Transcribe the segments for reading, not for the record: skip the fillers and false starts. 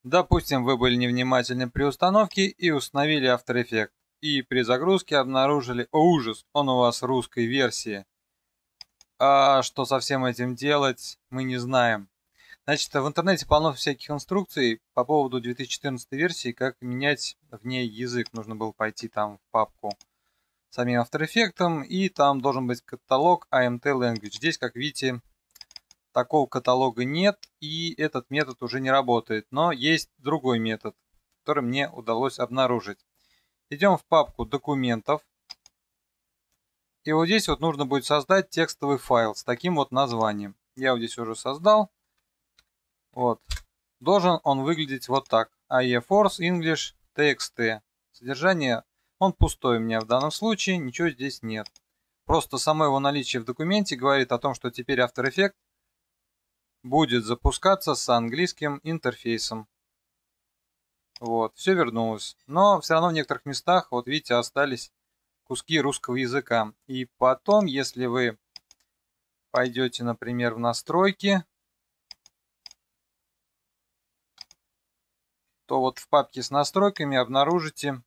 Допустим, вы были невнимательны при установке и установили After Effects. И при загрузке обнаружили, о ужас, он у вас русской версии. А что со всем этим делать, мы не знаем. Значит, в интернете полно всяких инструкций по поводу 2014 версии, как менять в ней язык. Нужно было пойти там в папку самим After Effects, и там должен быть каталог AMT Language. Здесь, как видите, такого каталога нет, и этот метод уже не работает. Но есть другой метод, который мне удалось обнаружить. Идем в папку документов. И вот здесь вот нужно будет создать текстовый файл с таким вот названием. Я вот здесь уже создал. Вот. Должен он выглядеть вот так. AEForce English TXT. Содержание, он пустой у меня в данном случае, ничего здесь нет. Просто само его наличие в документе говорит о том, что теперь After Effects будет запускаться с английским интерфейсом. Вот, все вернулось. Но все равно в некоторых местах, вот видите, остались куски русского языка. И потом, если вы пойдете, например, в настройки, то вот в папке с настройками обнаружите,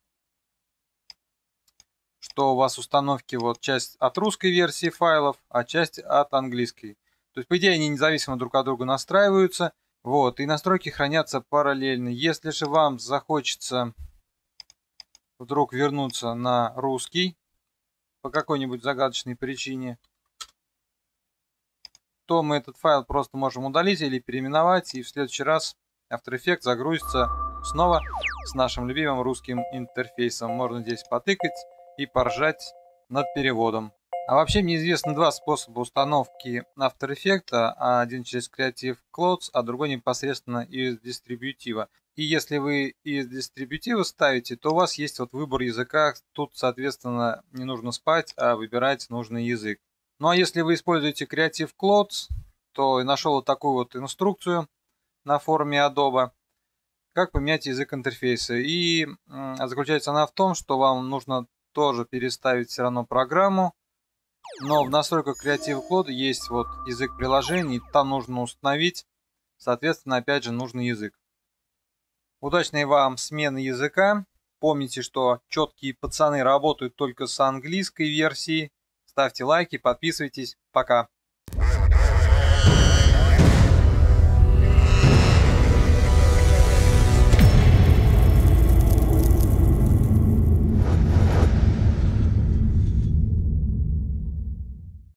что у вас установки вот часть от русской версии файлов, а часть от английской. То есть, по идее, они независимо друг от друга настраиваются. Вот, и настройки хранятся параллельно. Если же вам захочется вдруг вернуться на русский по какой-нибудь загадочной причине, то мы этот файл просто можем удалить или переименовать, и в следующий раз After Effects загрузится снова с нашим любимым русским интерфейсом. Можно здесь потыкать и поржать над переводом. А вообще мне известно два способа установки After Effects. Один через Creative Clouds, а другой непосредственно из дистрибьютива. И если вы из дистрибьютива ставите, то у вас есть вот выбор языка. Тут, соответственно, не нужно спать, а выбирать нужный язык. Ну а если вы используете Creative Clouds, то я нашел вот такую вот инструкцию на форуме Adobe, как поменять язык интерфейса. И заключается она в том, что вам нужно тоже переставить все равно программу. Но в настройках Creative Cloud есть вот язык приложений, там нужно установить, соответственно, опять же, нужный язык. Удачной вам смены языка. Помните, что четкие пацаны работают только с английской версией. Ставьте лайки, подписывайтесь. Пока.